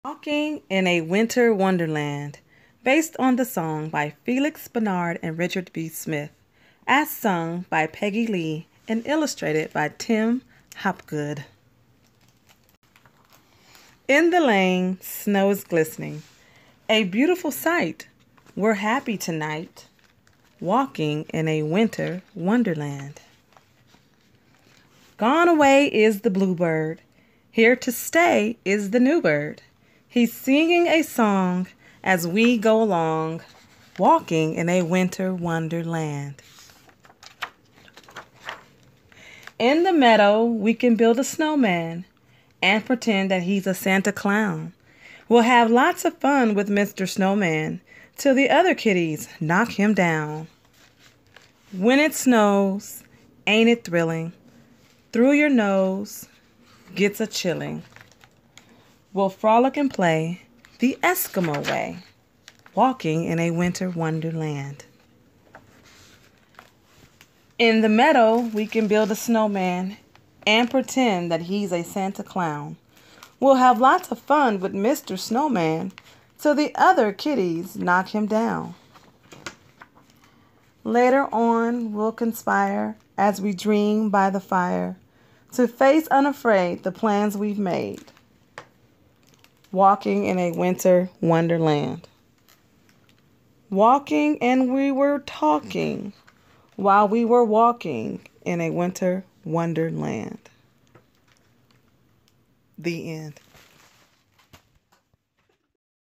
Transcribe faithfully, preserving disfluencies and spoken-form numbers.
Walking in a Winter Wonderland, based on the song by Felix Bernard and Richard B. Smith, as sung by Peggy Lee and illustrated by Tim Hopgood. In the lane, snow is glistening. A beautiful sight. We're happy tonight, walking in a winter wonderland. Gone away is the bluebird. Here to stay is the new bird. He's singing a song as we go along, walking in a winter wonderland. In the meadow, we can build a snowman and pretend that he's a Santa clown. We'll have lots of fun with Mister Snowman till the other kitties knock him down. When it snows, ain't it thrilling? Through your nose gets a chilling. We'll frolic and play the Eskimo way, walking in a winter wonderland. In the meadow, we can build a snowman and pretend that he's a Santa clown. We'll have lots of fun with Mister Snowman till the other kitties knock him down. Later on, we'll conspire as we dream by the fire to face unafraid the plans we've made, walking in a winter wonderland. Walking and we were talking while we were walking in a winter wonderland. The end.